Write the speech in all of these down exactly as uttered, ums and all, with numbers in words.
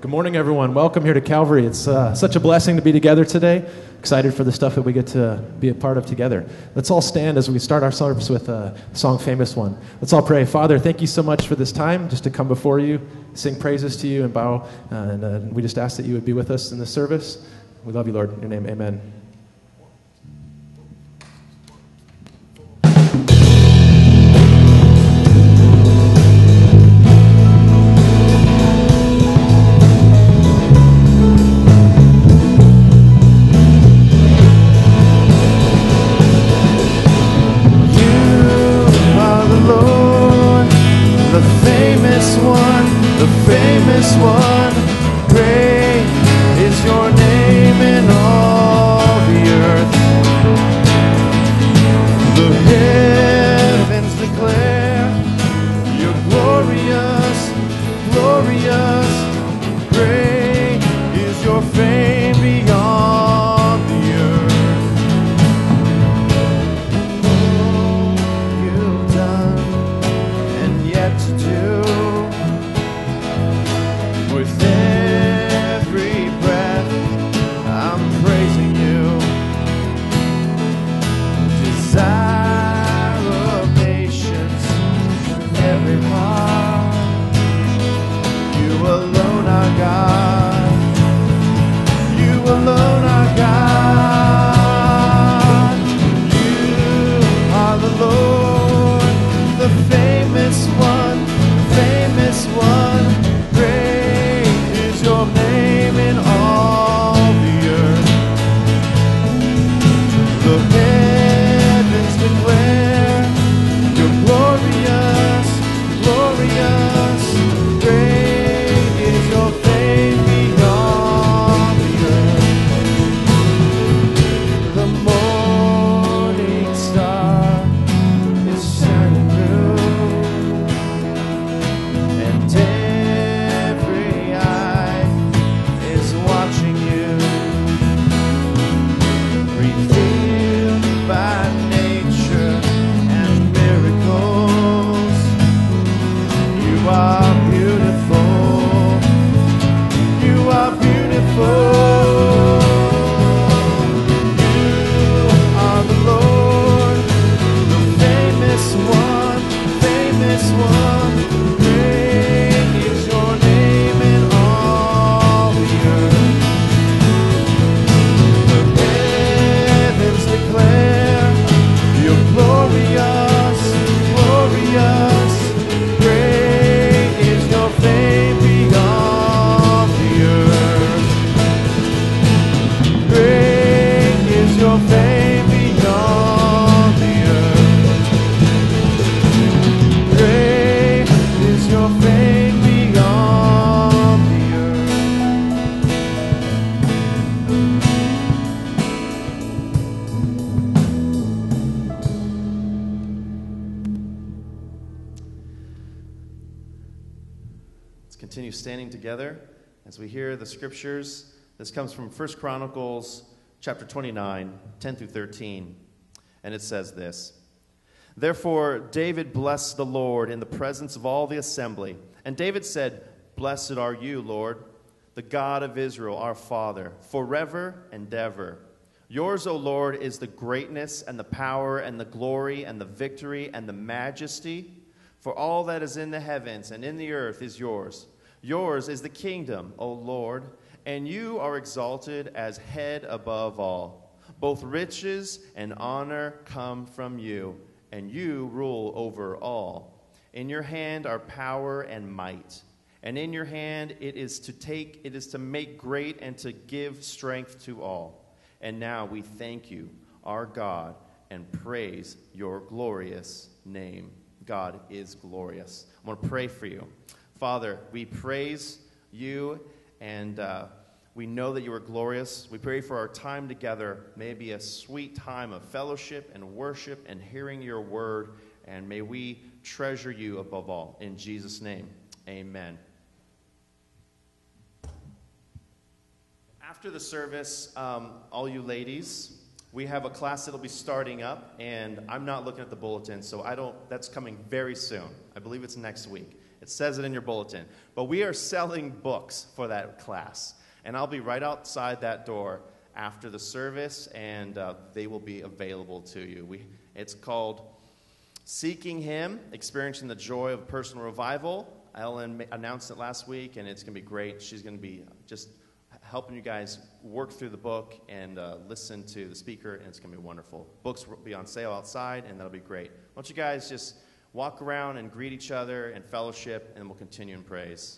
Good morning, everyone. Welcome here to Calvary. It's uh, such a blessing to be together today. Excited for the stuff that we get to be a part of together. Let's all stand as we start our service with a song, Famous One. Let's all pray. Father, thank you so much for this time, just to come before you, sing praises to you, and bow. Uh, and uh, we just ask that you would be with us in this service. We love you, Lord. In your name, amen. Continue standing together as we hear the scriptures. This comes from First Chronicles chapter twenty-nine, ten through thirteen. And it says this: Therefore David blessed the Lord in the presence of all the assembly. And David said, Blessed are you, Lord, the God of Israel, our Father, forever and ever. Yours, O Lord, is the greatness and the power and the glory and the victory and the majesty. For all that is in the heavens and in the earth is yours. Yours is the kingdom, O Lord, and you are exalted as head above all. Both riches and honor come from you, and you rule over all. In your hand are power and might, and in your hand it is to take, it is to make great and to give strength to all. And now we thank you, our God, and praise your glorious name. God is glorious. I want to pray for you. Father, we praise you, and uh, we know that you are glorious. We pray for our time together. May it be a sweet time of fellowship and worship and hearing your word, and may we treasure you above all. In Jesus' name, amen. After the service, um, all you ladies, we have a class that'll be starting up, and I'm not looking at the bulletin, so I don't, that's coming very soon. I believe it's next week. It says it in your bulletin. But we are selling books for that class. And I'll be right outside that door after the service, and uh, they will be available to you. We, it's called Seeking Him, Experiencing the Joy of Personal Revival. Ellen ma- announced it last week, and it's going to be great. She's going to be just helping you guys work through the book and uh, listen to the speaker, and it's going to be wonderful. Books will be on sale outside, and that'll be great. Why don't you guys just walk around and greet each other and fellowship, and we'll continue in praise.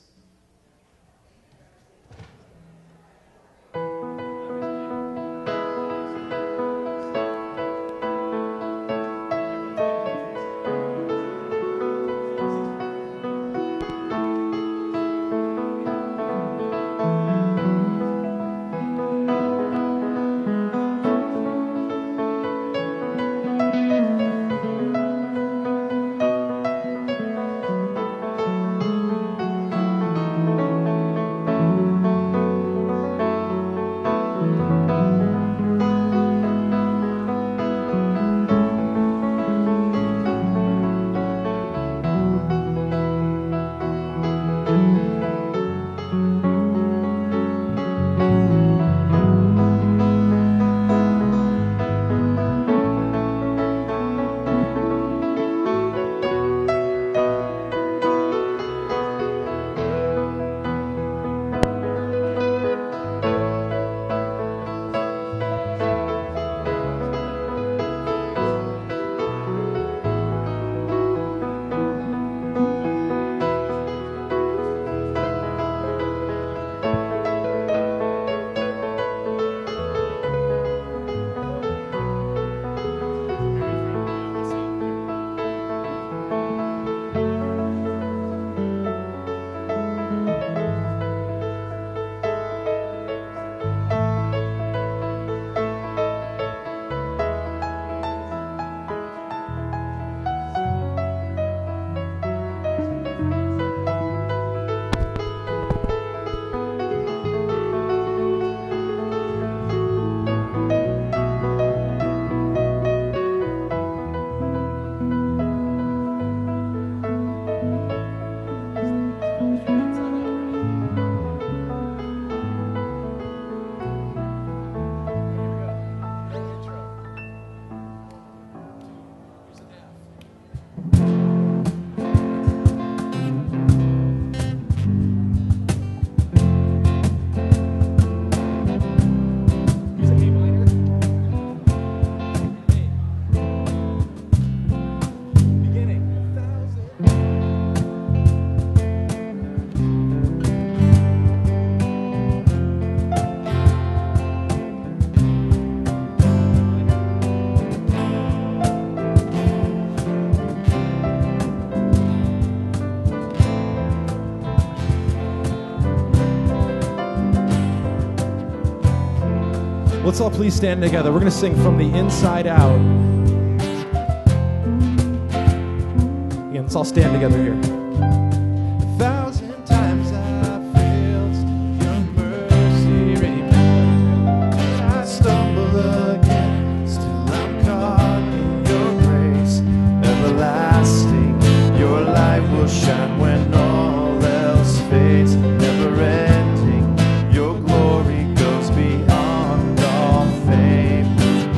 Let's all please stand together. We're going to sing From the Inside Out. Again, let's all stand together here. A thousand times I failed, your mercy remains. I stumble again, still I'm caught in your grace. Everlasting, your light will shine when all else fades. Never ending, your glory goes beyond all fame.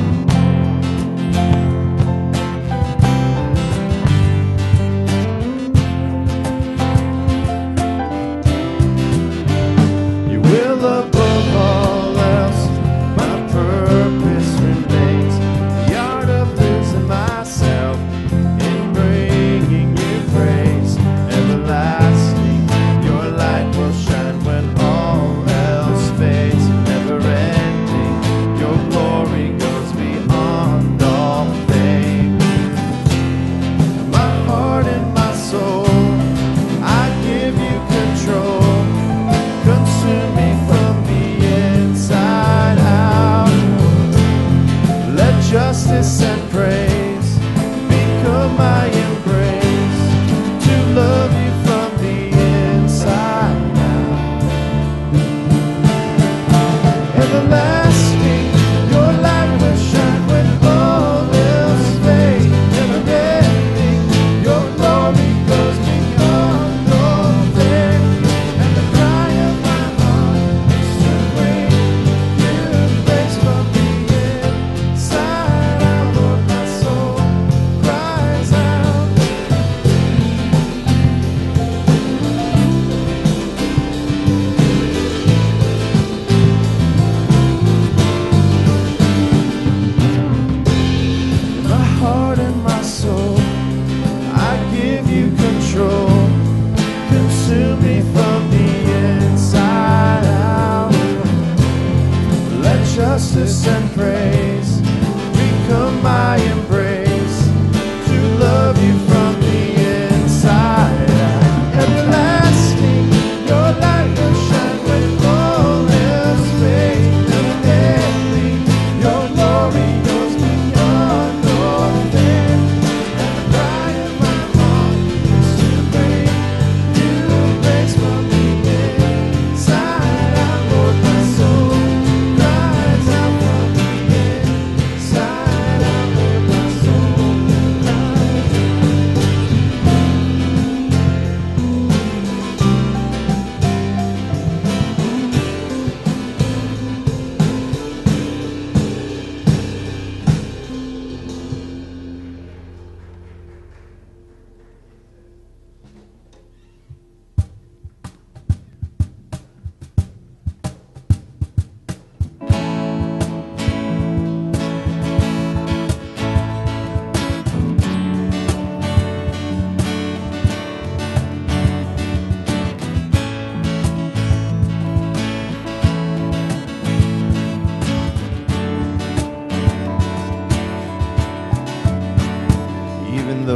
You will above all else, my purpose remains. The art of losing myself in bringing you praise. Everlasting, your light will shine when all else fades. Never ending, your glory goes beyond all fame. My heart and my soul, I give you control. Consume me from the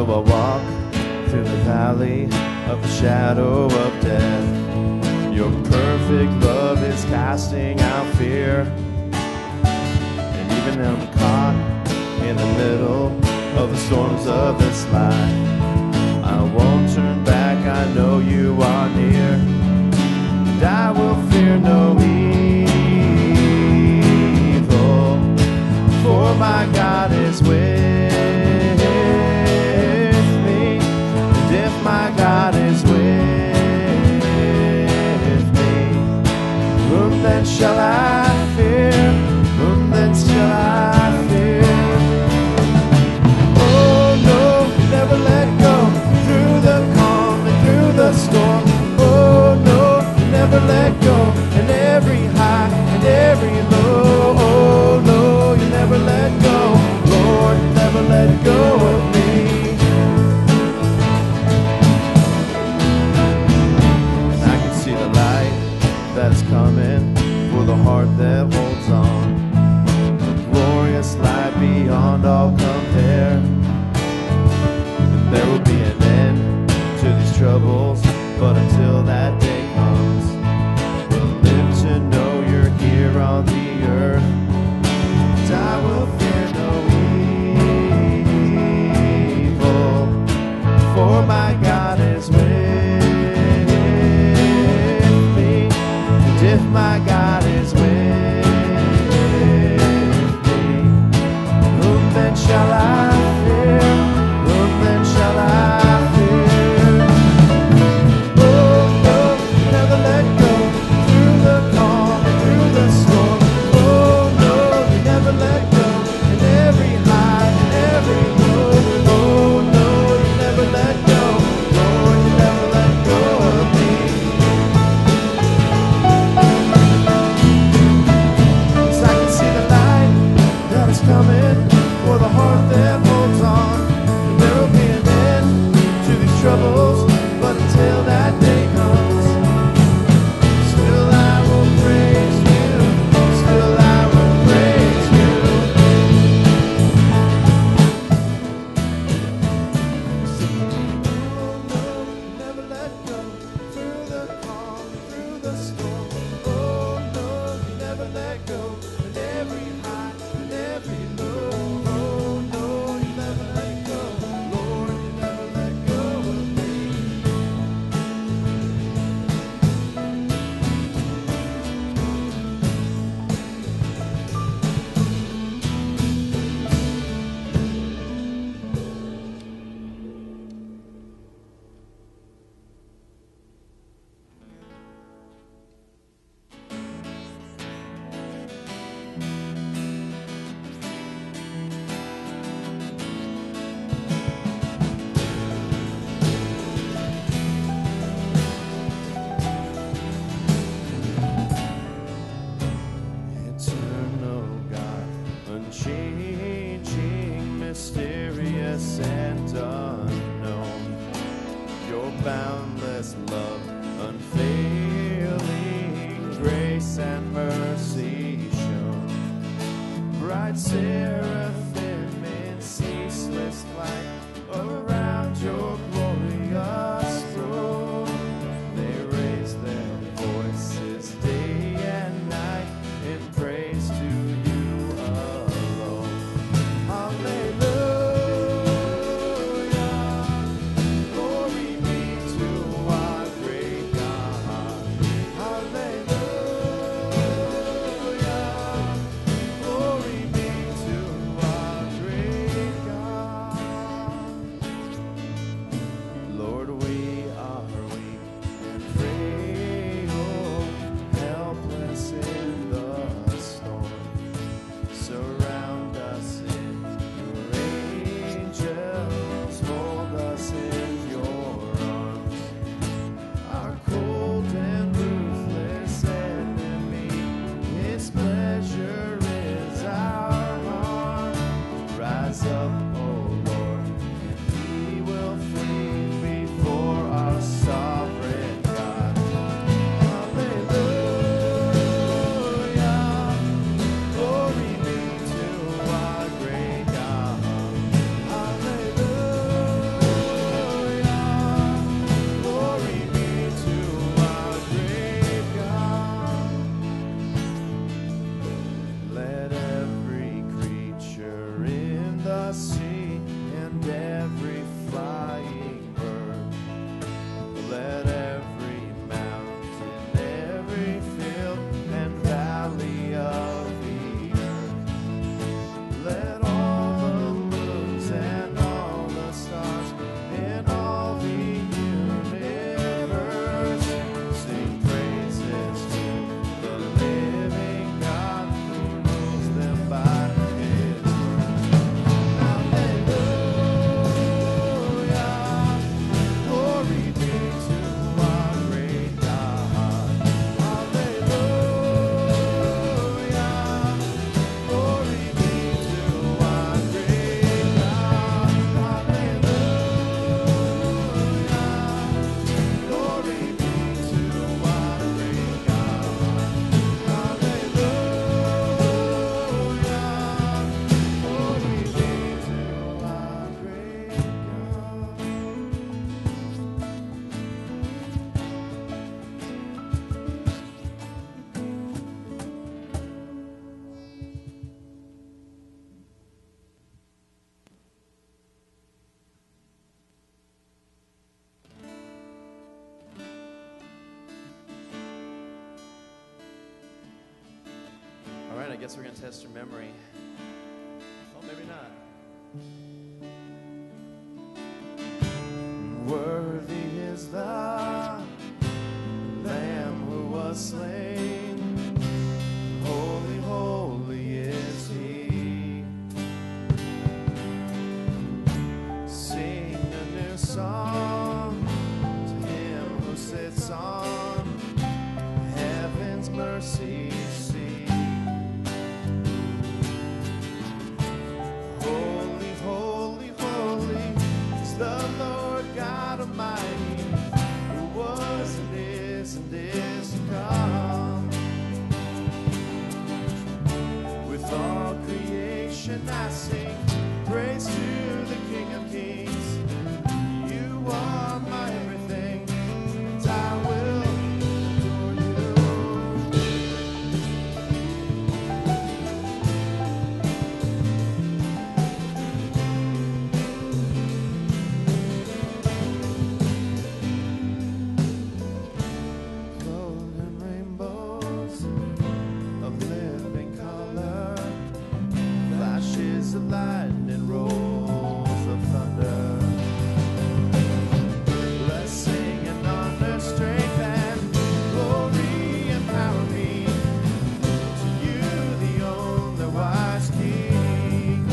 Though I walk through the valley of the shadow of death, your perfect love is casting out fear. And even though I'm caught in the middle of the storms of this life, I won't turn back, I know you are near. And I will fear no evil, for my God is with me. And if my God is with me, whom then shall I fear? Whom then shall I fear? Oh no, never let go, through the calm and through the storm. Oh no, never let go, in every high and every low. Oh no, you never let go, Lord, you never let go of me. And I can see the light that is coming for the heart that holds on. A glorious light beyond all compare. And there will be an end to these troubles, but until that day comes, we'll live to know you're here on the earth. And I will fear no evil, for my God is with me. And if my God is with me, whom then shall I fear? Whom then shall I fear? Oh no, never let go, through the calm and through the storm. Oh no, you never let go, in every high and every low. Oh no, you never let go, Lord, you never let go of me. 'Cause I can see the light that is coming for the heart that holds on. And there will be an end to these troubles, but until that day comes, still I will praise you, still I will praise you. Oh no, never let go, through the calm, through the storm. Oh no, you never let go, in every high and every low. Oh no, you never let go, Lord, you never let go of me. Eternal God, unchanging, mysterious and unknown, your boundless love, unfailing grace and mercy shown. Bright seraphim in ceaseless flight around your glorious throne, they raise their voices day and night in praise to you alone. Hallelujah, glory be to our great God. Hallelujah, glory be to right, I guess we're going to test your memory. Well, maybe not. Worthy is the Lamb who was slain. Holy, holy is He. Sing a new song to Him who sits on heaven's mercy seat. Holy, holy, holy is the Lord God Almighty, who was and is and is to come. With all creation I sing praise to the King of Kings. You are my everything, and I will adore you. Golden rainbows of living color, flashes of lightning, rolls of thunder. Blessing and honor, strength and glory and power be to you, the only wise King.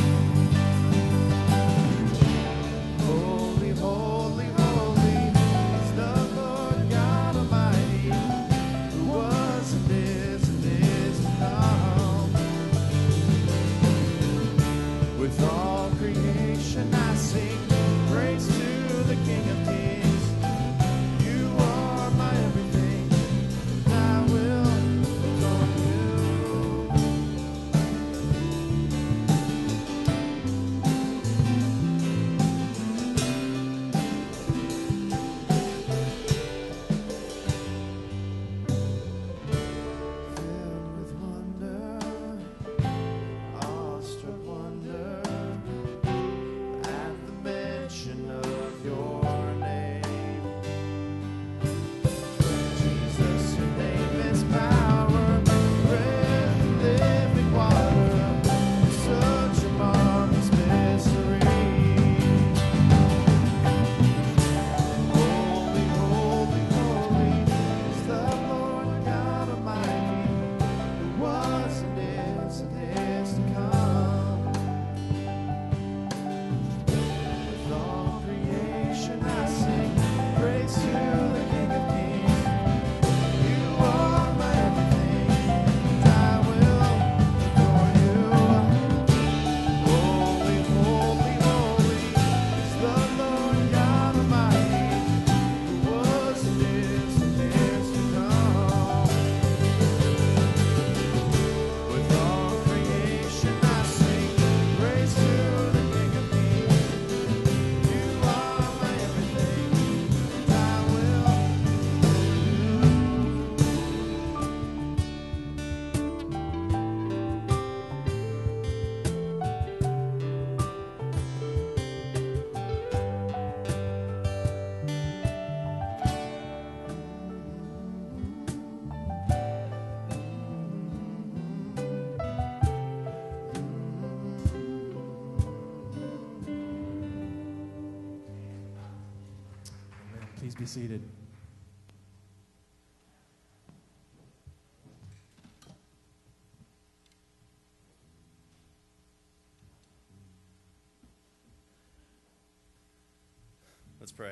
Holy, holy, holy is the Lord God Almighty, who was and is and is to come. With all creation I sing praise to the King of Kings. You are my everything, and I will adore you. Filled with wonder, awestruck wonder, at the mention of your name. Jesus, your name is power, bread and living water, such a marvelous mystery. Holy, holy, holy is the Lord God Almighty, who was and is and is to come. With all creation I sing praise to the King of Kings. You are my everything, and I will adore you. Holy, holy, holy is the Lord God Almighty, who was and is and is to come. With all creation I sing praise to the King of Kings. You are my everything, and I will adore Please be seated. Let's pray.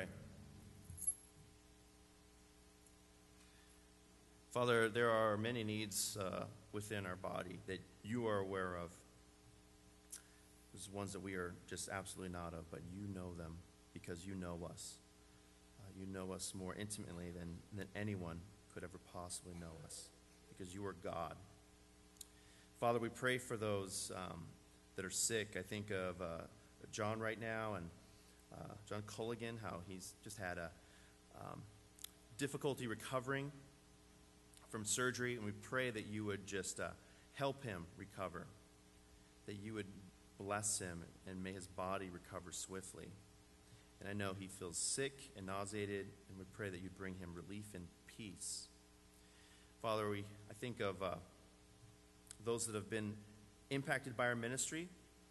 Father, there are many needs uh, within our body that you are aware of. There's ones that we are just absolutely not of, but you know them because you know us. Uh, you know us more intimately than, than anyone could ever possibly know us because you are God. Father, we pray for those um, that are sick. I think of uh, John right now and uh, John Culligan, how he's just had a um, difficulty recovering from surgery, and we pray that you would just uh, help him recover, that you would bless him and may his body recover swiftly. And I know he feels sick and nauseated, and we pray that you'd bring him relief and peace. Father, we I think of uh, those that have been impacted by our ministry.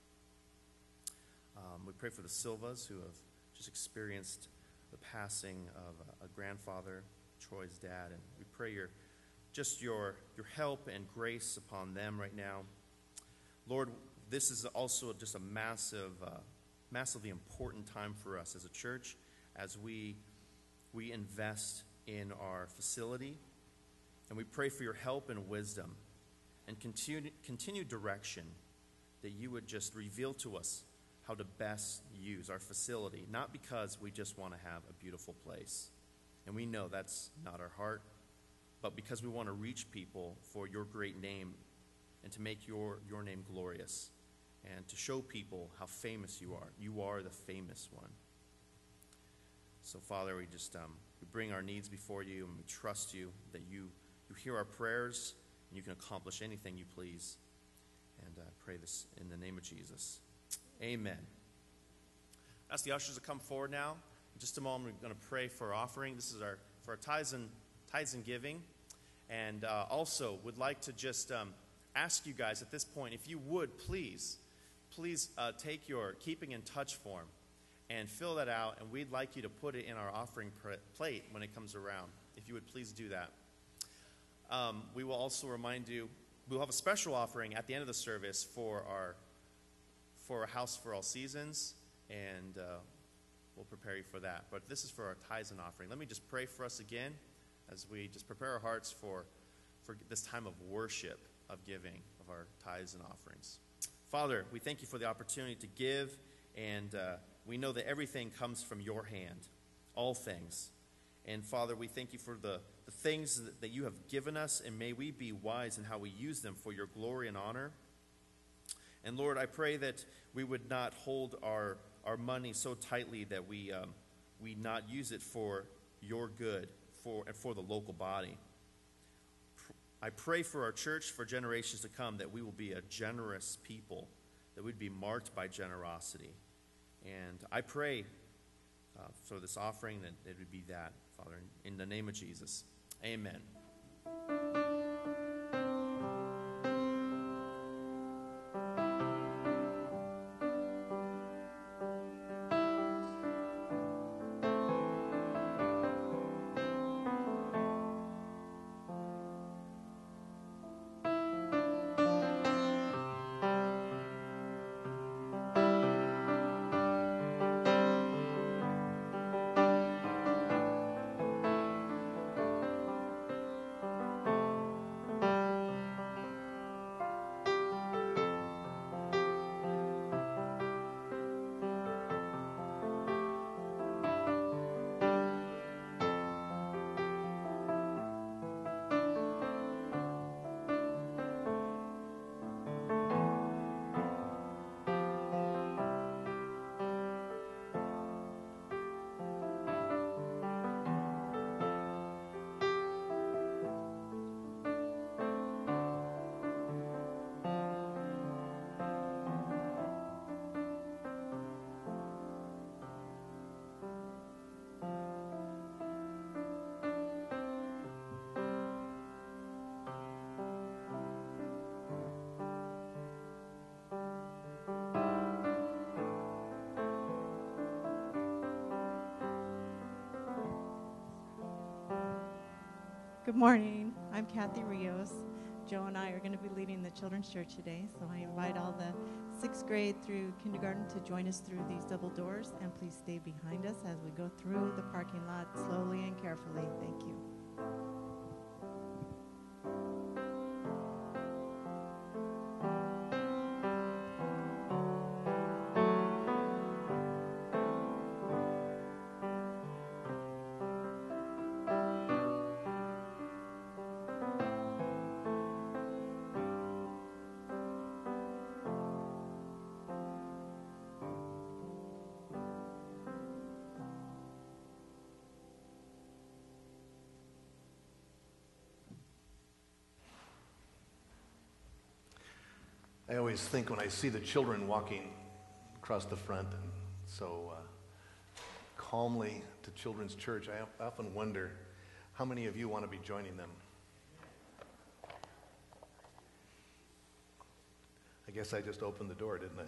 Um, we pray for the Silvas, who have just experienced the passing of a, a grandfather, Troy's dad, and we pray your just your your help and grace upon them right now. Lord, this is also just a massive, uh, massively important time for us as a church, as we we invest in our facility, and we pray for your help and wisdom and continue, continued direction, that you would just reveal to us how to best use our facility, not because we just want to have a beautiful place, and we know that's not our heart, but because we want to reach people for your great name and to make your, your name glorious and to show people how famous you are. You are the famous one. So, Father, we just um, we bring our needs before you, and we trust you that you, you hear our prayers and you can accomplish anything you please. And I uh, pray this in the name of Jesus. Amen. Ask the ushers to come forward now. In just a moment, we're going to pray for our offering. This is our for our tithes and tithes and giving, and uh, also would like to just um, ask you guys at this point, if you would please, please uh, take your keeping in touch form and fill that out, and we'd like you to put it in our offering pr- plate when it comes around. If you would please do that. Um, we will also remind you we'll have a special offering at the end of the service for our for a House for All Seasons, and uh, we'll prepare you for that. But this is for our tithes and offering. Let me just pray for us again as we just prepare our hearts for, for this time of worship, of giving, of our tithes and offerings. Father, we thank you for the opportunity to give, and uh, we know that everything comes from your hand, all things. And Father, we thank you for the, the things that, that you have given us, and may we be wise in how we use them for your glory and honor. And Lord, I pray that we would not hold our, our money so tightly that we um, we not use it for your good, for and for the local body. I pray for our church for generations to come that we will be a generous people, that we'd be marked by generosity. And I pray uh, for this offering that it would be that, Father, in the name of Jesus. Amen. Good morning. I'm Kathy Rios. Joe and I are going to be leading the children's church today, so I invite all the sixth grade through kindergarten to join us through these double doors, and please stay behind us as we go through the parking lot slowly and carefully. Thank you. I always think when I see the children walking across the front and so uh, calmly to children's church, I often wonder how many of you want to be joining them. guess I just opened the door, didn't I?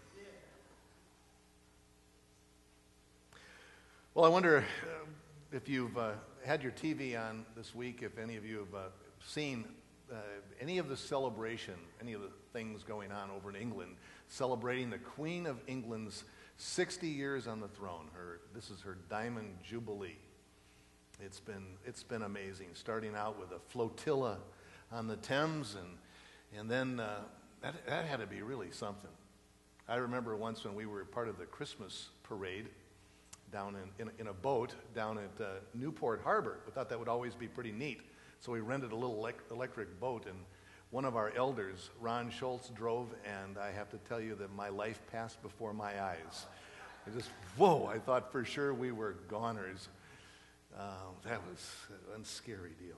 Well, I wonder uh, if you've uh, had your T V on this week, if any of you have uh, seen uh, any of the celebration, any of the things going on over in England, celebrating the Queen of England's sixty years on the throne. Her, this is her Diamond Jubilee. It's been, it's been amazing, starting out with a flotilla on the Thames, and, and then uh, that, that had to be really something. I remember once when we were part of the Christmas parade down in, in, in a boat down at uh, Newport Harbor. We thought that would always be pretty neat. So we rented a little elec- electric boat, and one of our elders, Ron Schultz, drove, and I have to tell you that my life passed before my eyes. I just, whoa, I thought for sure we were goners. Uh, that was a scary deal.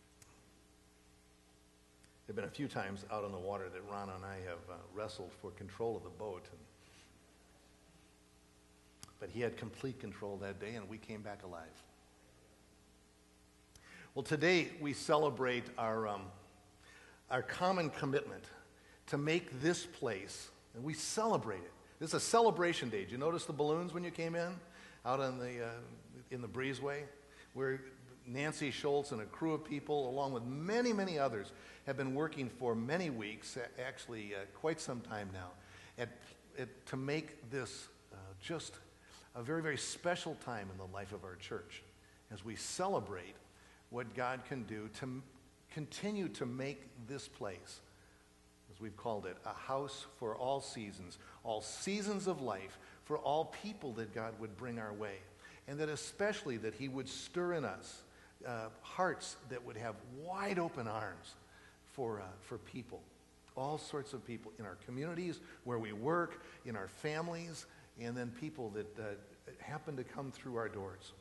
There have been a few times out on the water that Ron and I have uh, wrestled for control of the boat. And, but he had complete control that day, and we came back alive. Well, today we celebrate our, um, our common commitment to make this place, and we celebrate it. This is a celebration day. Did you notice the balloons when you came in, out on the, uh, in the breezeway, where Nancy Schultz and a crew of people, along with many, many others, have been working for many weeks, actually uh, quite some time now, at, at, to make this uh, just a very, very special time in the life of our church as we celebrate what God can do to m- continue to make this place, as we've called it, a house for all seasons, all seasons of life, for all people that God would bring our way, and that especially that he would stir in us uh, hearts that would have wide open arms for, uh, for people, all sorts of people in our communities, where we work, in our families, and then people that uh, happen to come through our doors.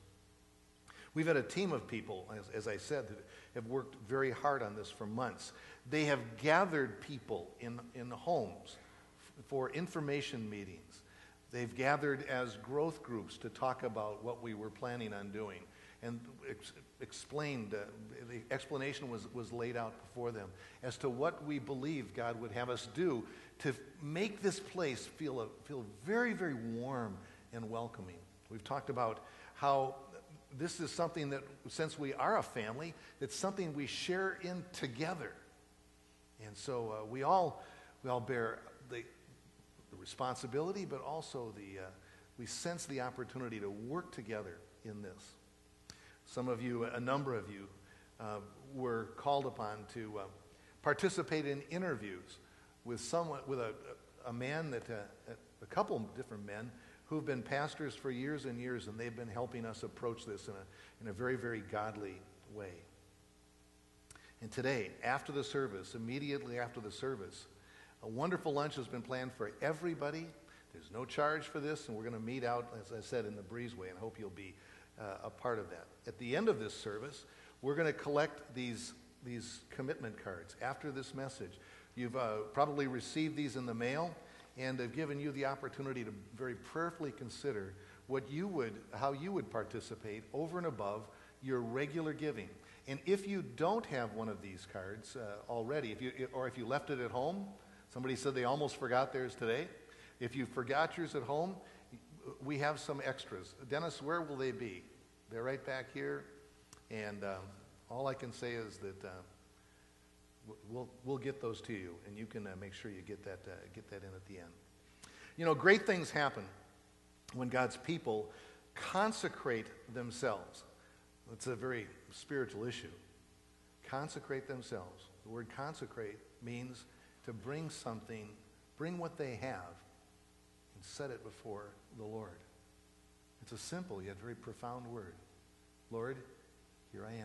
We've had a team of people, as, as I said, that have worked very hard on this for months. They have gathered people in, in homes f- for information meetings. They've gathered as growth groups to talk about what we were planning on doing, and ex- explained, uh, the explanation was, was laid out before them as to what we believe God would have us do to f- make this place feel, a, feel very, very warm and welcoming. We've talked about how this is something that, since we are a family, it's something we share in together. And so uh, we all we all bear the, the responsibility, but also the uh, we sense the opportunity to work together in this. Some of you, a number of you, uh, were called upon to uh, participate in interviews with someone, with a, a man that uh, a couple different men who've been pastors for years and years, and they've been helping us approach this in a, in a very, very godly way. And today, after the service, immediately after the service, a wonderful lunch has been planned for everybody. There's no charge for this, and we're going to meet out, as I said, in the breezeway, and hope you'll be uh, a part of that. At the end of this service, we're going to collect these, these commitment cards. After this message, you've uh, probably received these in the mail, and have given you the opportunity to very prayerfully consider what you would, how you would participate over and above your regular giving. And if you don't have one of these cards uh, already, if you, or if you left it at home, somebody said they almost forgot theirs today. If you forgot yours at home, we have some extras. Dennis, where will they be? They're right back here. And um, all I can say is that uh, We'll we'll get those to you, and you can uh, make sure you get that uh, get that in at the end. You know, great things happen when God's people consecrate themselves. It's a very spiritual issue. Consecrate themselves. The word consecrate means to bring something, bring what they have, and set it before the Lord. It's a simple yet very profound word. Lord, here I am.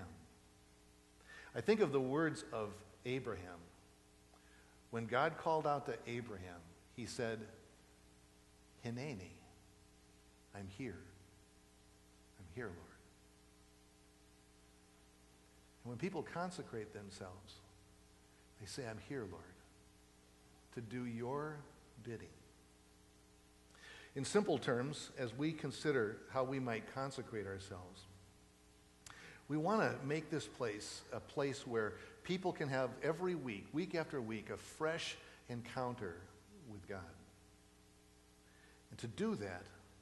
I think of the words of Abraham. When God called out to Abraham, he said, Hineni, I'm here. I'm here, Lord. And when people consecrate themselves, they say, I'm here, Lord, to do your bidding. In simple terms, as we consider how we might consecrate ourselves, we want to make this place a place where people can have every week, week after week, a fresh encounter with God. And to do that,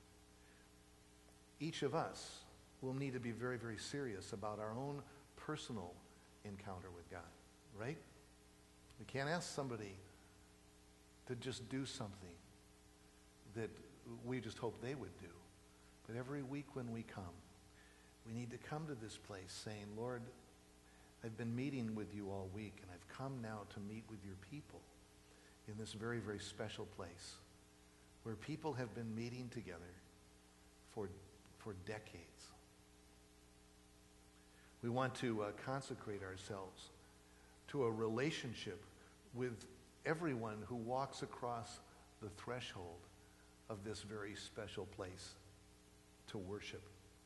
each of us will need to be very, very serious about our own personal encounter with God, right? We can't ask somebody to just do something that we just hope they would do. But every week when we come, we need to come to this place saying, Lord, I've been meeting with you all week, and I've come now to meet with your people in this very, very special place where people have been meeting together for, for decades. We want to uh, consecrate ourselves to a relationship with everyone who walks across the threshold of this very special place to worship.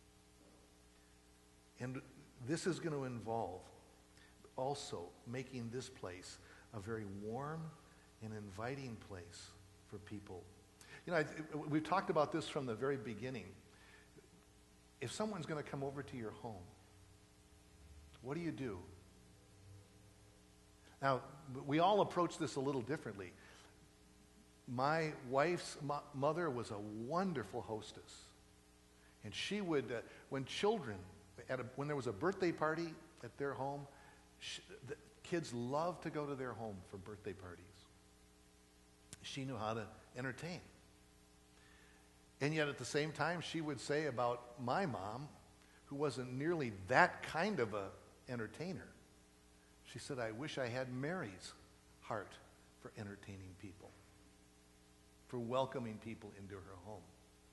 And this is going to involve also making this place a very warm and inviting place for people. You know, I, we've talked about this from the very beginning. If someone's going to come over to your home, what do you do? Now, we all approach this a little differently. My wife's mo- mother was a wonderful hostess. And she would, uh, when children, at a, when there was a birthday party at their home, she, the kids loved to go to their home for birthday parties. She knew how to entertain. And yet at the same time, she would say about my mom, who wasn't nearly that kind of a entertainer, she said, I wish I had Mary's heart for entertaining people, for welcoming people into her home.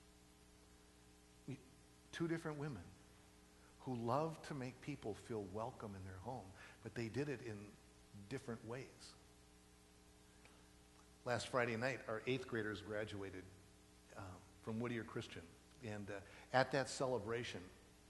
We, two different women who loved to make people feel welcome in their home, but they did it in different ways. Last Friday night, our eighth graders graduated uh, from Whittier Christian. And uh, at that celebration,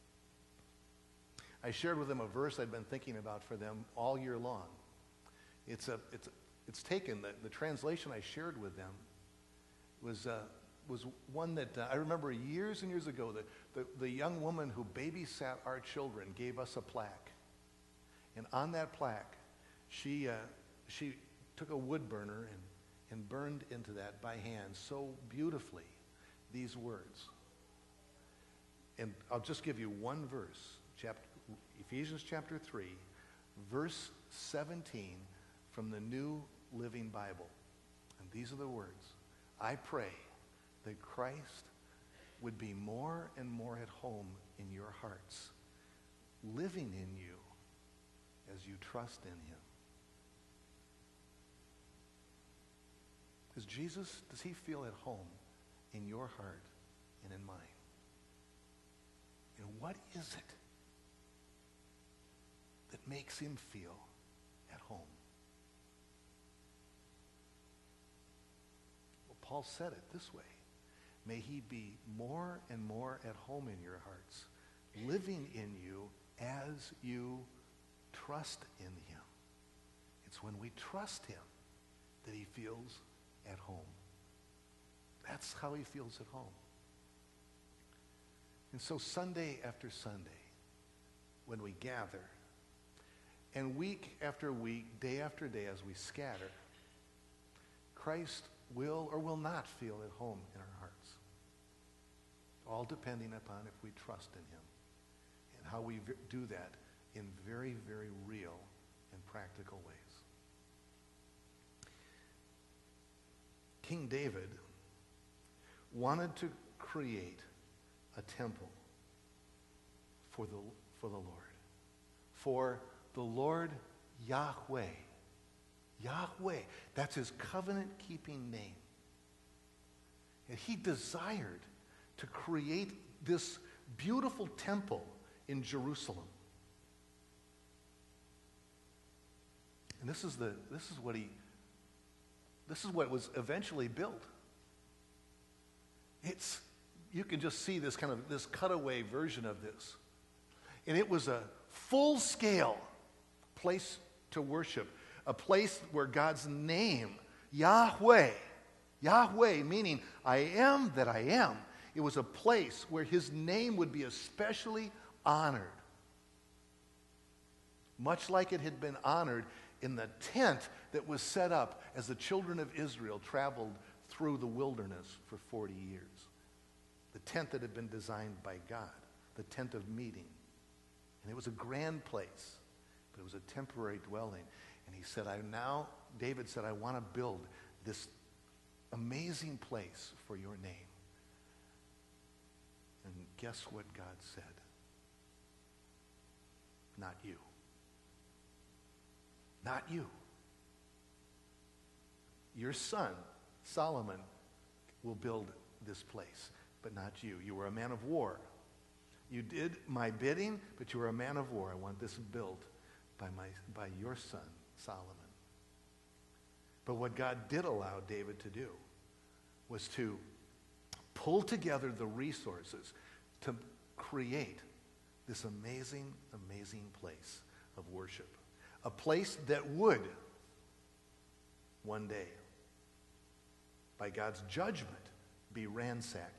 I shared with them a verse I'd been thinking about for them all year long. It's a, it's, it's taken, the, the translation I shared with them was, uh, was one that uh, I remember years and years ago, the, the, the young woman who babysat our children gave us a plaque. And on that plaque, she, uh, she took a wood burner and, and burned into that by hand so beautifully these words. And I'll just give you one verse, chapter, Ephesians chapter three, verse seventeen from the New Living Bible. And these are the words. I pray that Christ would be more and more at home in your hearts, living in you as you trust in him. Does Jesus, does he feel at home in your heart and in mine? And what is it that makes him feel at home? Well, Paul said it this way. May he be more and more at home in your hearts, living in you as you trust in him. It's when we trust him that he feels at home. That's how he feels at home. And so Sunday after Sunday, when we gather, and week after week, day after day, as we scatter, Christ will or will not feel at home in our hearts. All depending upon if we trust in him and how we v- do that in very, very real and practical ways. King David wanted to create a temple for the, for the Lord. For the Lord Yahweh. Yahweh. That's his covenant-keeping name. And he desired to create this beautiful temple in Jerusalem. And this is the this is what he this is what was eventually built. It's you can just see this kind of this cutaway version of this. And it was a full-scale place to worship, a place where God's name, Yahweh, Yahweh meaning I am that I am. It was a place where his name would be especially honored. Much like it had been honored in the tent that was set up as the children of Israel traveled through the wilderness for forty years. The tent that had been designed by God, the tent of meeting. And it was a grand place, but it was a temporary dwelling. And he said, I now, David said, I want to build this amazing place for your name. And guess what God said? Not you. Not you. Your son, Solomon, will build this place, but not you. You were a man of war. You did my bidding, but you were a man of war. I want this built by my by your son, Solomon. But what God did allow David to do was to pull together the resources to create this amazing, amazing place of worship. A place that would, one day, by God's judgment, be ransacked.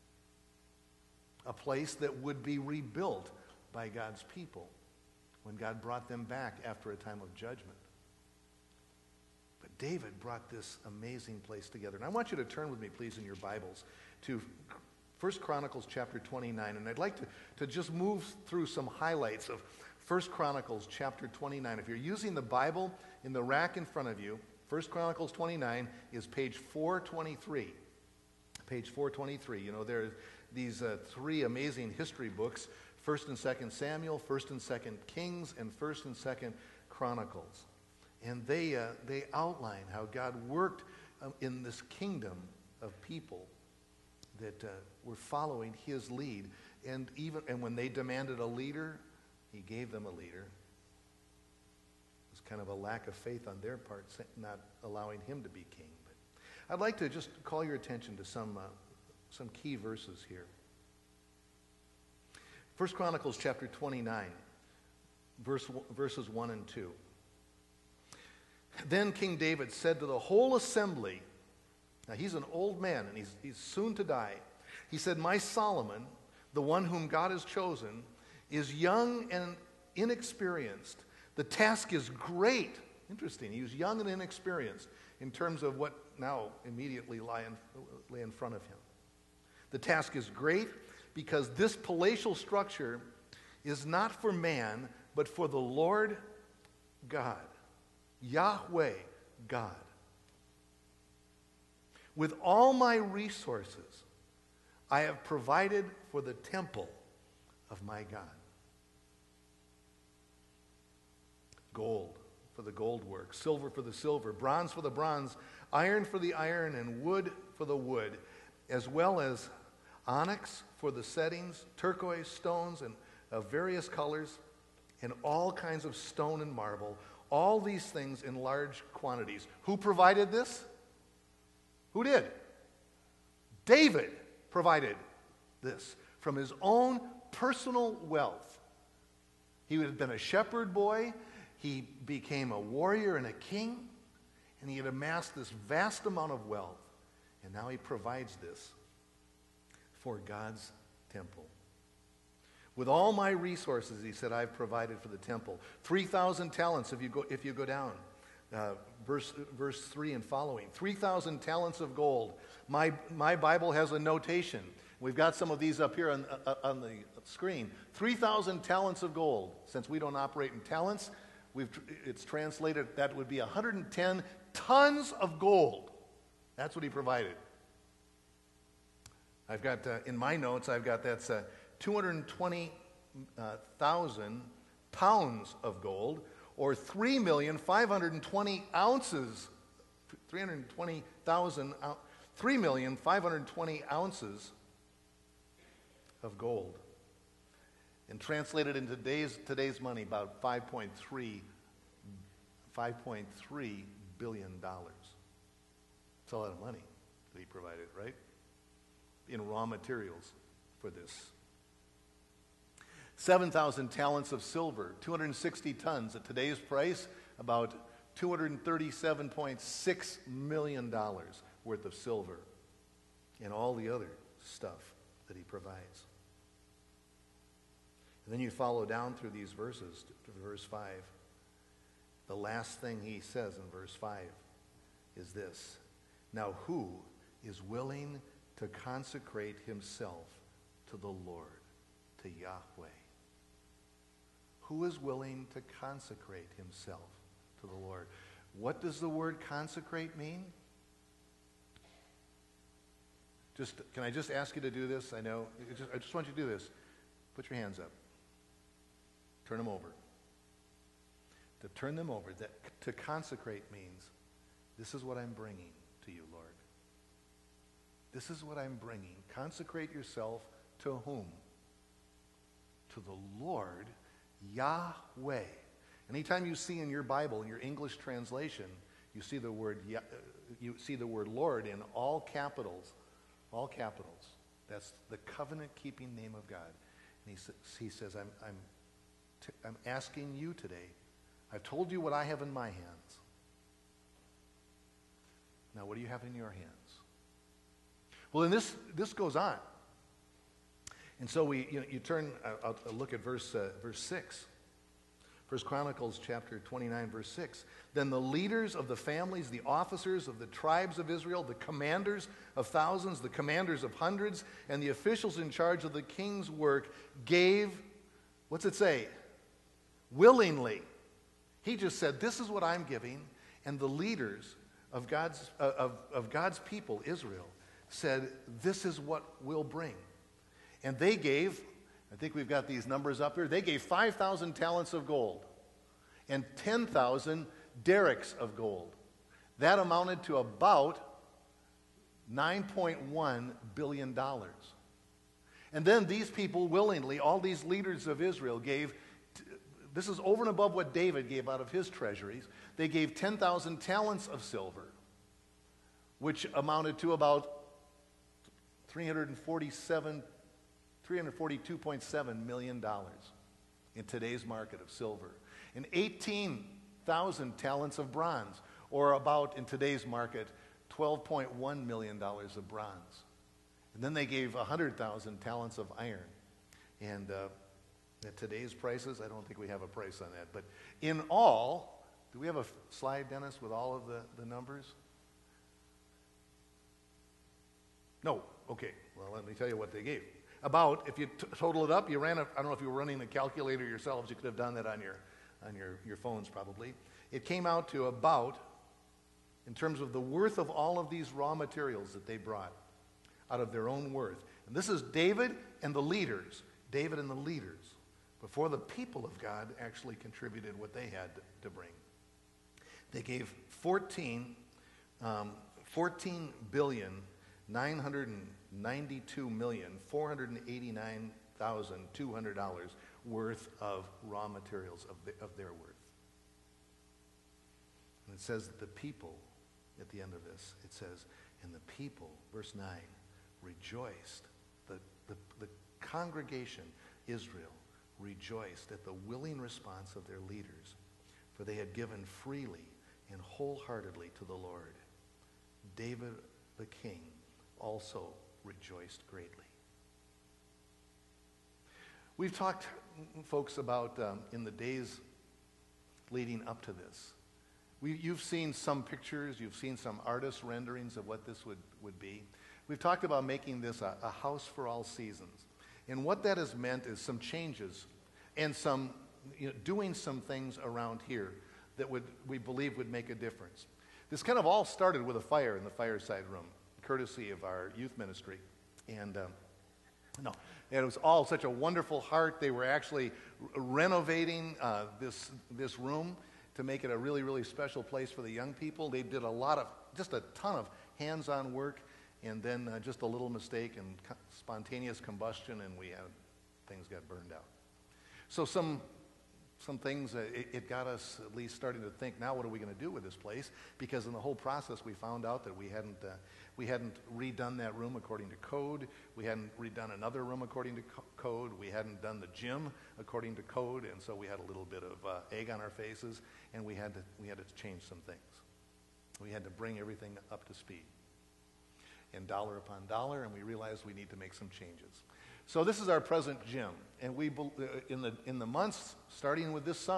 A place that would be rebuilt by God's people when God brought them back after a time of judgment. But David brought this amazing place together. And I want you to turn with me, please, in your Bibles to First Chronicles chapter twenty-nine. And I'd like to, to just move through some highlights of First Chronicles chapter twenty-nine. If you're using the Bible in the rack in front of you, First Chronicles twenty-nine is page four twenty-three. Page four twenty-three. You know, there are these uh, three amazing history books, First and Second Samuel, First and Second Kings, and First and Second Chronicles. And they, uh, they outline how God worked uh, in this kingdom of people that uh, were following his lead. And even and when they demanded a leader, he gave them a leader. It was kind of a lack of faith on their part, not allowing him to be king. But I'd like to just call your attention to some uh, some key verses here. First Chronicles chapter twenty-nine, verse, verses one and two. Then King David said to the whole assembly, now he's an old man and he's, he's soon to die. He said, my Solomon, the one whom God has chosen, is young and inexperienced. The task is great. Interesting. He was young and inexperienced in terms of what now immediately lie in, lay in front of him. The task is great because this palatial structure is not for man, but for the Lord God, Yahweh God. With all my resources, I have provided for the temple of my God. Gold for the gold work, silver for the silver, bronze for the bronze, iron for the iron, and wood for the wood, as well as onyx for the settings, turquoise stones and of various colors, and all kinds of stone and marble, all these things in large quantities. Who provided this? Who did? David provided this from his own personal wealth. He had been a shepherd boy. He became a warrior and a king, and he had amassed this vast amount of wealth, and now he provides this for God's temple. With all my resources, he said, I've provided for the temple. three thousand talents if you go, if you go down. Uh, verse, verse three and following. three thousand talents of gold. My, my Bible has a notation. We've got some of these up here on, uh, on the screen. three thousand talents of gold. Since we don't operate in talents, we've, it's translated, that would be one hundred ten tons of gold. That's what he provided. I've got, uh, in my notes, I've got that's uh, two hundred twenty thousand pounds of gold, or three million five hundred twenty ounces, three hundred twenty thousand, three million five hundred twenty ounces of gold. And translated into today's, today's money, about five point three billion dollars. It's a lot of money that he provided, right? In raw materials for this. seven thousand talents of silver, two hundred sixty tons at today's price, about two hundred thirty-seven point six million dollars worth of silver, and all the other stuff that he provides. And then you follow down through these verses to verse five. the last thing he says in verse five is this: now who is willing to consecrate himself to the Lord, to Yahweh? Who is willing to consecrate himself to the Lord? What does the word consecrate mean? Just, can I just ask you to do this? I know. I just, I just want you to do this. Put your hands up. Turn them over. To turn them over, that, to consecrate means, this is what I'm bringing to you, Lord. This is what I'm bringing. Consecrate yourself to whom? To the Lord, Yahweh. Anytime you see in your Bible, in your English translation, you see the word you see the word Lord in all capitals, all capitals. That's the covenant-keeping name of God. And he, he says, I'm, I'm, t- I'm asking you today. I've told you what I have in my hands. Now, what do you have in your hands? Well, then this this goes on. And so we, you know, you turn, I'll, I'll look at verse uh, verse six. First Chronicles chapter twenty-nine, verse six. Then the leaders of the families, the officers of the tribes of Israel, the commanders of thousands, the commanders of hundreds, and the officials in charge of the king's work gave, what's it say? Willingly. He just said, this is what I'm giving. And the leaders of God's, uh, of, of God's people, Israel, said, this is what we'll bring. And they gave, I think we've got these numbers up here, they gave five thousand talents of gold and ten thousand derricks of gold. That amounted to about nine point one billion dollars. And then these people willingly, all these leaders of Israel gave, this is over and above what David gave out of his treasuries, they gave ten thousand talents of silver, which amounted to about three hundred forty-seven three hundred forty-two point seven million dollars in today's market of silver, and eighteen thousand talents of bronze, or about, in today's market, twelve point one million dollars of bronze. And then they gave one hundred thousand talents of iron. And uh, at today's prices, I don't think we have a price on that. But in all, do we have a slide, Dennis, with all of the, the numbers? No. Okay. Well, let me tell you what they gave. About, if you t- total it up, you ran a, I don't know if you were running the calculator yourselves, you could have done that on your on your, your phones probably. It came out to about, in terms of the worth of all of these raw materials that they brought, out of their own worth. And this is David and the leaders, David and the leaders, before the people of God actually contributed what they had to, to bring. They gave fourteen, um, fourteen billion, nine hundred ninety-two million, four hundred eighty-nine thousand, two hundred dollars worth of raw materials of, the, of their worth. And it says that the people, at the end of this, it says, and the people, verse nine, rejoiced. The, the, the congregation, Israel, rejoiced at the willing response of their leaders, for they had given freely and wholeheartedly to the Lord. David the king also rejoiced greatly. We've talked, folks, about um, in the days leading up to this. We, you've seen some pictures, you've seen some artist renderings of what this would, would be. We've talked about making this a, a house for all seasons. And what that has meant is some changes and some, you know, doing some things around here that would we believe would make a difference. This kind of all started with a fire in the fireside room, courtesy of our youth ministry. And um, no, it was all such a wonderful heart. They were actually r- renovating uh, this this room to make it a really, really special place for the young people. They did a lot of, just a ton of hands-on work, and then uh, just a little mistake and co- spontaneous combustion, and we had, things got burned out. So some some things, uh, it, it got us at least starting to think, now what are we going to do with this place? Because in the whole process, we found out that we hadn't uh, we hadn't redone that room according to code. We hadn't redone another room according to co- code. We hadn't done the gym according to code, and so we had a little bit of uh, egg on our faces, and we had to we had to change some things. We had to bring everything up to speed, and dollar upon dollar, and we realized we need to make some changes. So this is our present gym, and we in the in the months starting with this summer,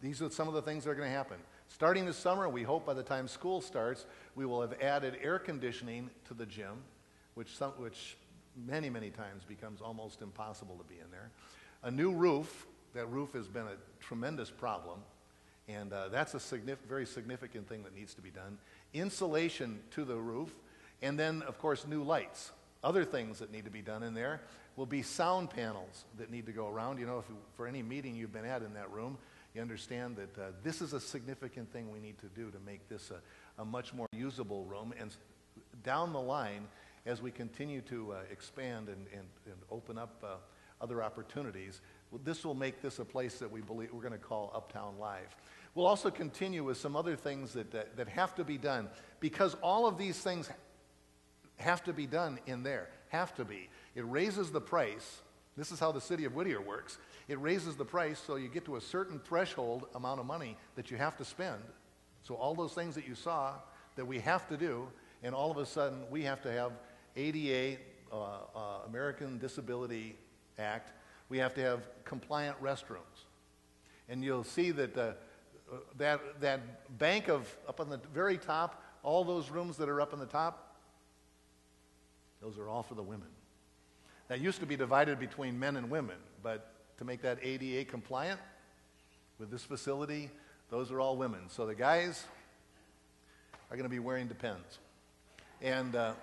these are some of the things that are going to happen. Starting this summer, we hope by the time school starts, we will have added air conditioning to the gym, which, some, which many, many times becomes almost impossible to be in there. A new roof. That roof has been a tremendous problem, and uh, that's a signif- very significant thing that needs to be done. Insulation to the roof, and then, of course, new lights. Other things that need to be done in there will be sound panels that need to go around. You know, if you, for any meeting you've been at in that room, you understand that uh, this is a significant thing we need to do to make this a, a much more usable room. And down the line, as we continue to uh, expand and, and, and open up uh, other opportunities, well, this will make this a place that we believe we're going to call Uptown Live. We'll also continue with some other things that, that, that have to be done, because all of these things have to be done in there, have to be. It raises the price. This is how the city of Whittier works. It raises the price so you get to a certain threshold amount of money that you have to spend. So all those things that you saw that we have to do, and all of a sudden we have to have A D A, uh, uh, American Disability Act. We have to have compliant restrooms. And you'll see that uh, that that bank of up on the very top, all those rooms that are up on the top, those are all for the women. That used to be divided between men and women, but to make that A D A compliant with this facility, those are all women. So the guys are going to be wearing Depends. And uh,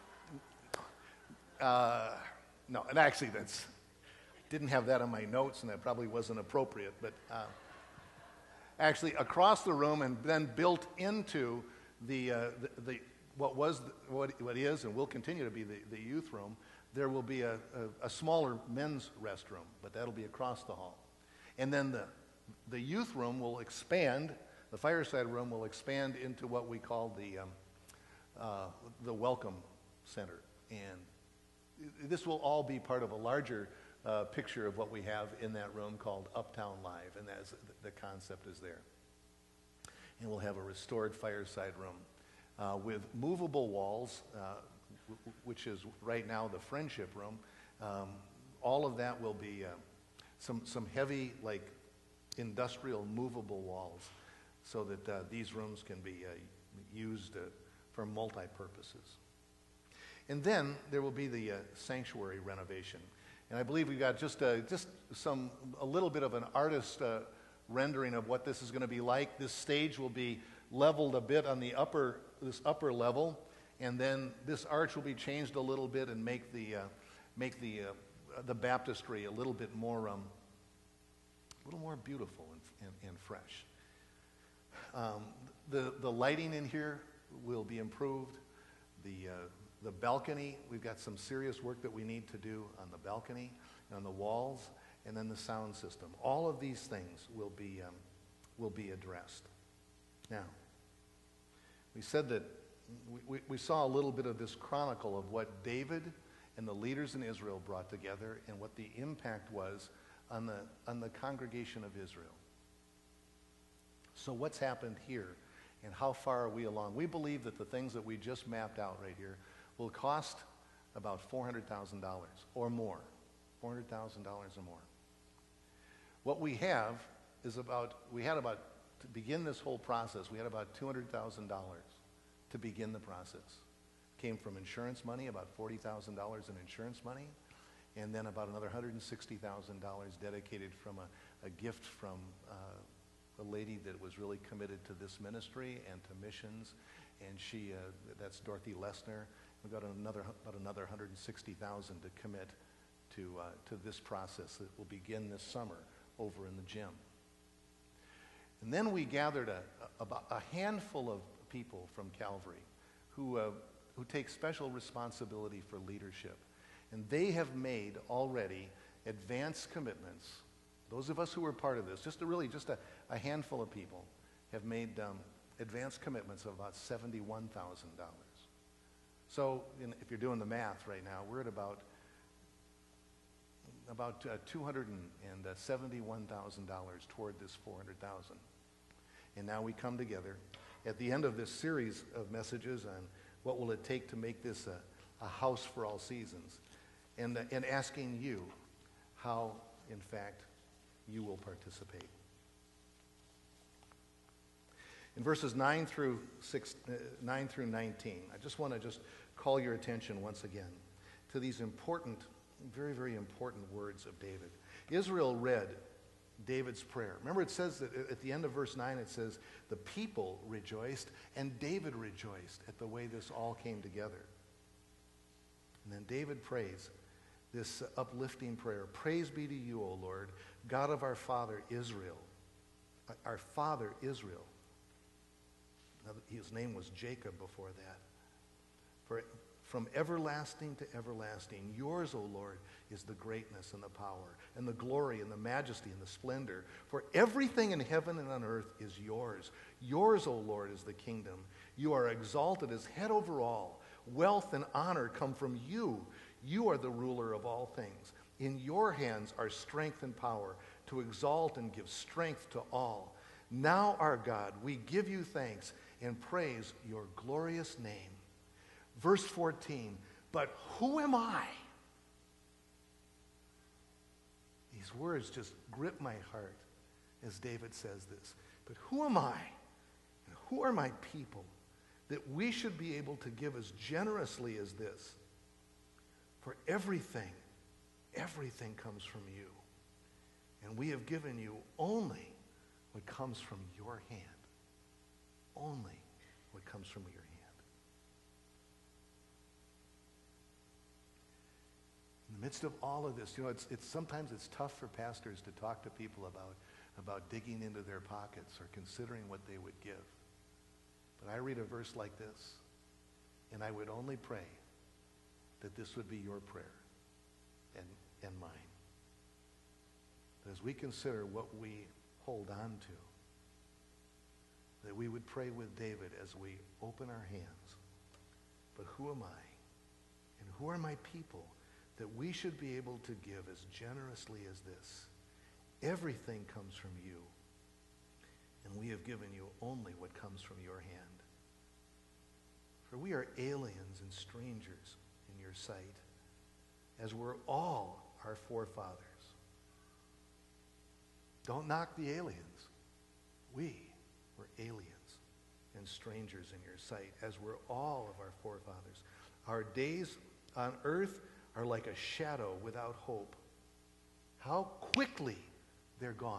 uh, no, and actually that's, didn't have that on my notes, and that probably wasn't appropriate, but uh, actually across the room and then built into the, uh, the, the what was, the, what, what is and will continue to be the, the youth room, there will be a, a, a smaller men's restroom, but that'll be across the hall. And then the, the youth room will expand, the fireside room will expand into what we call the, um, uh, the Welcome Center. And this will all be part of a larger uh, picture of what we have in that room called Uptown Live, and that's, the concept is there. And we'll have a restored fireside room uh, with movable walls, uh, which is right now the friendship room. Um, all of that will be uh, some, some heavy, like, industrial movable walls so that uh, these rooms can be uh, used uh, for multi-purposes. And then there will be the uh, sanctuary renovation. And I believe we've got just, uh, just some, a little bit of an artist uh, rendering of what this is going to be like. This stage will be leveled a bit on the upper, this upper level, and then this arch will be changed a little bit and make the, uh, make the, uh, the baptistry a little bit more, um, a little more beautiful and, and, and fresh. Um, the, the lighting in here will be improved. The, uh, the balcony, we've got some serious work that we need to do on the balcony, on the walls, and then the sound system. All of these things will be, um, will be addressed. Now, we said that we, we, we saw a little bit of this chronicle of what David and the leaders in Israel brought together and what the impact was on the, on the congregation of Israel. So what's happened here, and how far are we along? We believe that the things that we just mapped out right here will cost about four hundred thousand dollars or more. four hundred thousand dollars or more. What we have is about, we had about, to begin this whole process, we had about two hundred thousand dollars to begin the process. Came from insurance money, about forty thousand dollars in insurance money, and then about another one hundred sixty thousand dollars dedicated from a, a gift from uh, a lady that was really committed to this ministry and to missions, and she, uh, that's Dorothy Lesner. We've got another, about another one hundred sixty thousand dollars to commit to, uh, to this process that will begin this summer over in the gym. And then we gathered a, a, about a handful of people from Calvary who, uh, who take special responsibility for leadership. And they have made already advanced commitments. Those of us who were part of this, just a, really just a, a handful of people, have made um, advanced commitments of about seventy-one thousand dollars. So in, if you're doing the math right now, we're at about, about uh, two hundred seventy-one thousand dollars toward this four hundred thousand dollars. And now we come together at the end of this series of messages on what will it take to make this a, a house for all seasons, and, uh, and asking you how, in fact, you will participate. In verses nine through six, uh, nine through nineteen, I just want to just call your attention once again to these important, very, very important words of David. Israel read David's prayer. Remember, it says that at the end of verse nine, it says, the people rejoiced and David rejoiced at the way this all came together. And then David prays this uplifting prayer. Praise be to you, O Lord, God of our father Israel. Our father Israel. Now, his name was Jacob before that. For from everlasting to everlasting, yours, O Lord, is the greatness and the power and the glory and the majesty and the splendor. For everything in heaven and on earth is yours. Yours, O Lord, is the kingdom. You are exalted as head over all. Wealth and honor come from you. You are the ruler of all things. In your hands are strength and power to exalt and give strength to all. Now, our God, we give you thanks and praise your glorious name. Verse fourteen, but who am I? These words just grip my heart as David says this. But who am I? And who are my people that we should be able to give as generously as this? For everything, everything comes from you. And we have given you only what comes from your hand. Only what comes from your hand. In the midst of all of this, you know, it's, it's sometimes it's tough for pastors to talk to people about, about digging into their pockets or considering what they would give. But I read a verse like this, and I would only pray that this would be your prayer and, and mine. That as we consider what we hold on to, that we would pray with David as we open our hands. But who am I? And who are my people that we should be able to give as generously as this? Everything comes from you, and we have given you only what comes from your hand. For we are aliens and strangers in your sight, as were all our forefathers. Don't knock the aliens. We were aliens and strangers in your sight, as were all of our forefathers. Our days on earth are like a shadow without hope. How quickly they're gone.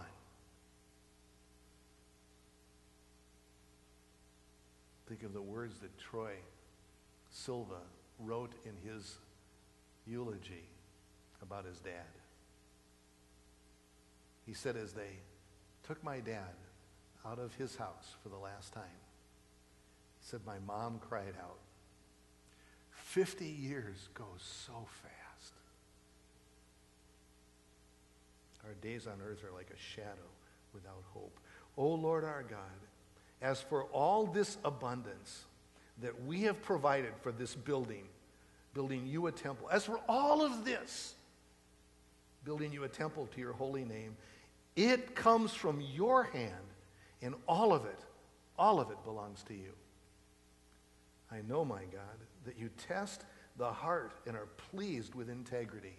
Think of the words that Troy Silva wrote in his eulogy about his dad. He said, as they took my dad out of his house for the last time, he said, my mom cried out, fifty years go so fast. Our days on earth are like a shadow without hope. O Lord our God, as for all this abundance that we have provided for this building, building you a temple, as for all of this, building you a temple to your holy name, it comes from your hand, and all of it, all of it belongs to you. I know, my God, that you test the heart and are pleased with integrity.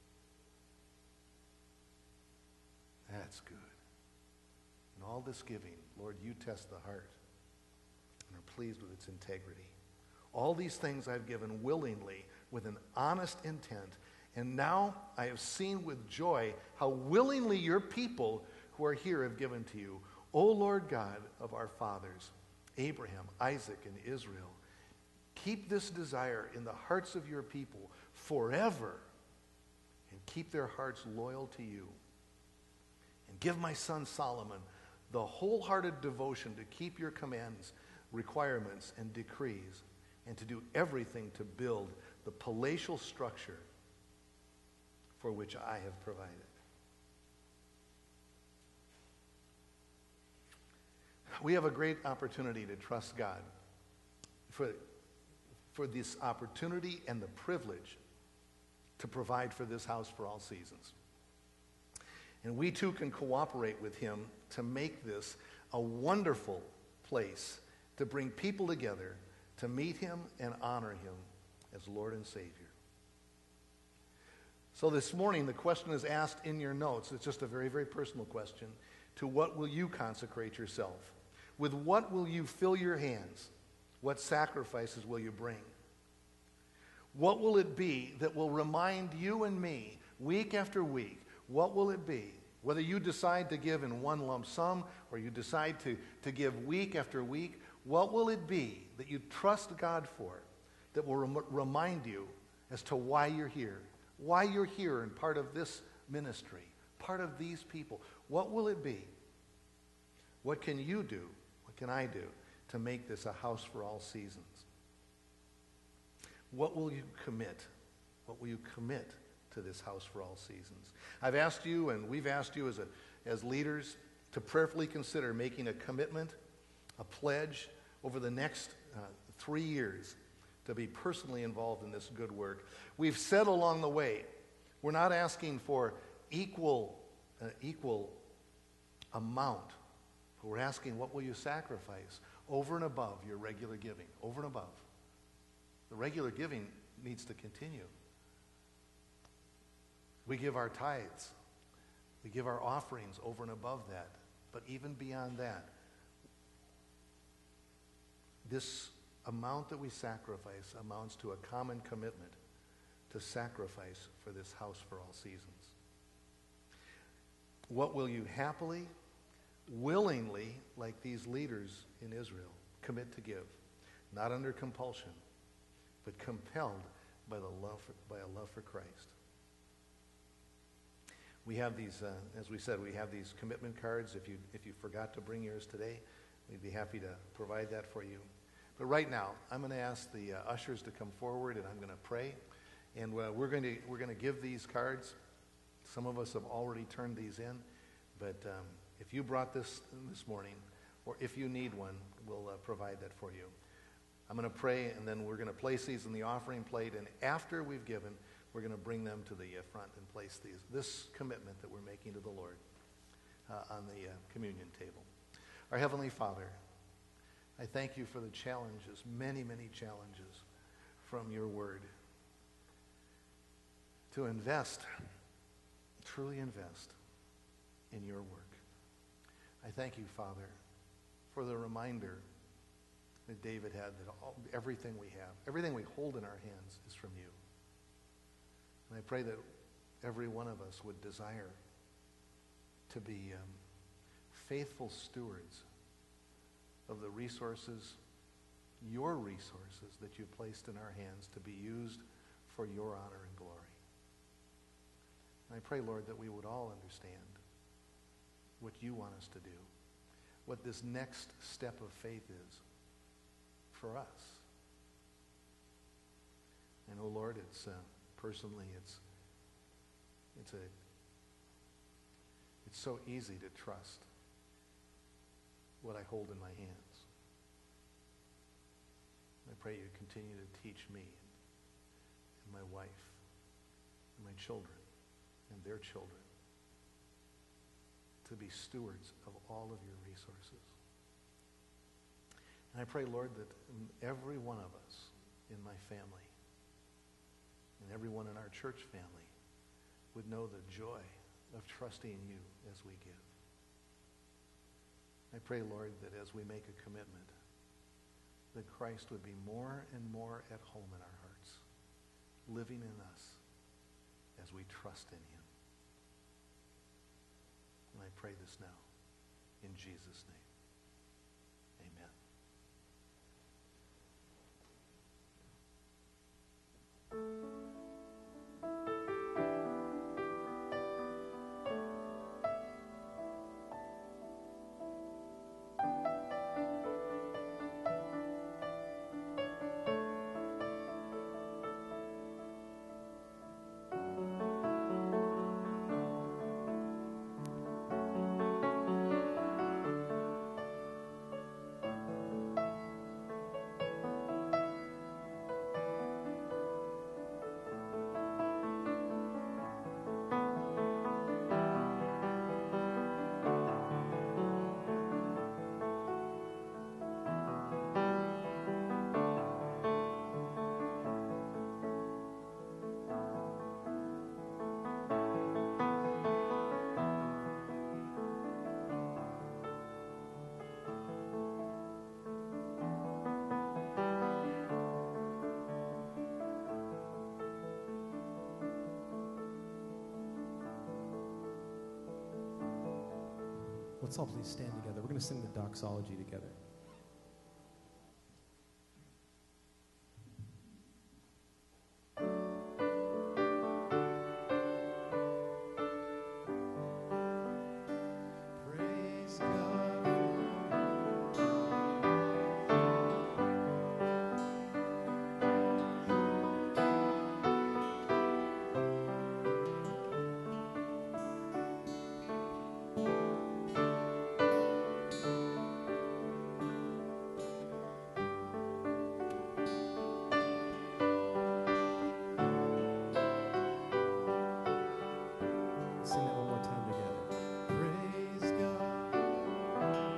That's good. In all this giving, Lord, you test the heart and are pleased with its integrity. All these things I've given willingly with an honest intent, and now I have seen with joy how willingly your people who are here have given to you. O Lord God of our fathers, Abraham, Isaac, and Israel, keep this desire in the hearts of your people forever, and keep their hearts loyal to you. And give my son Solomon the wholehearted devotion to keep your commands, requirements, and decrees, and to do everything to build the palatial structure for which I have provided. We have a great opportunity to trust God for, for this opportunity and the privilege to provide for this house for all seasons. And we too can cooperate with him to make this a wonderful place to bring people together to meet him and honor him as Lord and Savior. So this morning, the question is asked in your notes. It's just a very, very personal question. To what will you consecrate yourself? With what will you fill your hands? What sacrifices will you bring? What will it be that will remind you and me week after week? What will it be? Whether you decide to give in one lump sum or you decide to, to give week after week, what will it be that you trust God for that will rem- remind you as to why you're here? Why you're here and part of this ministry, part of these people. What will it be? What can you do? What can I do to make this a house for all seasons? What will you commit? What will you commit to this house for all seasons? I've asked you, and we've asked you as, a, as leaders, to prayerfully consider making a commitment, a pledge over the next uh, three years to be personally involved in this good work. We've said along the way, we're not asking for equal, uh, equal amount, but we're asking, what will you sacrifice over and above your regular giving, over and above? The regular giving needs to continue. We give our tithes. We give our offerings over and above that. But even beyond that, this amount that we sacrifice amounts to a common commitment to sacrifice for this house for all seasons. What will you happily, willingly, like these leaders in Israel, commit to give? Not under compulsion, but compelled by the love for, by a love for Christ. We have these, uh, as we said, we have these commitment cards. If you if you forgot to bring yours today, we'd be happy to provide that for you. But right now, I'm going to ask the uh, ushers to come forward, and I'm going to pray, and uh, we're going to we're going to give these cards. Some of us have already turned these in, but um, if you brought this this morning, or if you need one, we'll uh, provide that for you. I'm going to pray, and then we're going to place these in the offering plate, and after we've given, we're going to bring them to the uh, front and place these, this commitment that we're making to the Lord uh, on the uh, communion table. Our Heavenly Father, I thank you for the challenges, many, many challenges from your word to invest, truly invest in your work. I thank you, Father, for the reminder that David had that all, everything we have, everything we hold in our hands is from you. And I pray that every one of us would desire to be um, faithful stewards of the resources, your resources that you placed in our hands to be used for your honor and glory. And I pray, Lord, that we would all understand what you want us to do, what this next step of faith is for us. And, oh, Lord, it's uh, personally, it's it's a it's so easy to trust what I hold in my hands. I pray you continue to teach me and my wife and my children and their children to be stewards of all of your resources. And I pray, Lord, that every one of us in my family and everyone in our church family would know the joy of trusting in you as we give. I pray, Lord, that as we make a commitment, that Christ would be more and more at home in our hearts, living in us as we trust in him. And I pray this now in Jesus' name. let's all please stand together. We're going to sing the doxology together. Sing that one more time together. Praise God.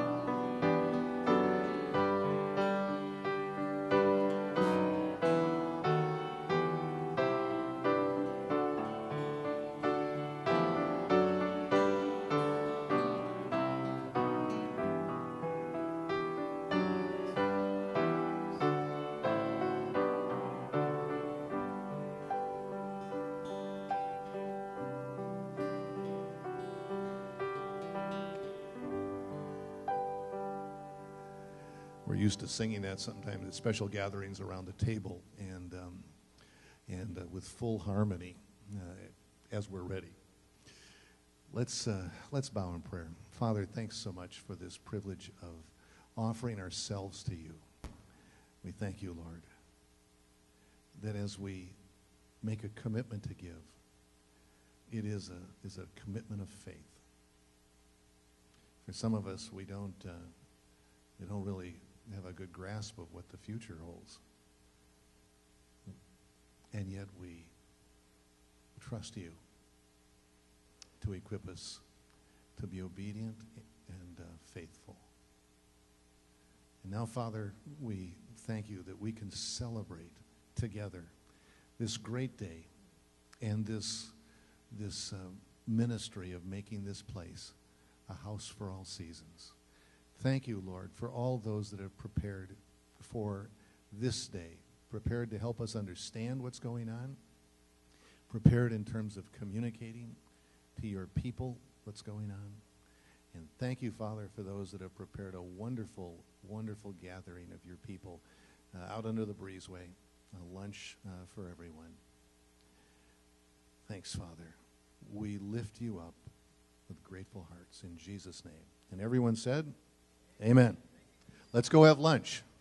We're used to singing that sometimes at special gatherings around the table and, um, and uh, with full harmony uh, as we're ready. Let's, uh, let's bow in prayer. Father, thanks so much for this privilege of offering ourselves to you. We thank you, Lord, that as we make a commitment to give, it is a, is a commitment of faith. For some of us, we don't, uh, we don't really have a good grasp of what the future holds. And yet we trust you to equip us to be obedient and uh, faithful. And now, Father, we thank you that we can celebrate together this great day and this, this uh, ministry of making this place a house for all seasons. Thank you, Lord, for all those that have prepared for this day, prepared to help us understand what's going on, prepared in terms of communicating to your people what's going on. And thank you, Father, for those that have prepared a wonderful, wonderful gathering of your people uh, out under the breezeway, a lunch uh, for everyone. Thanks, Father. We lift you up with grateful hearts in Jesus' name. And everyone said, amen. Let's go have lunch.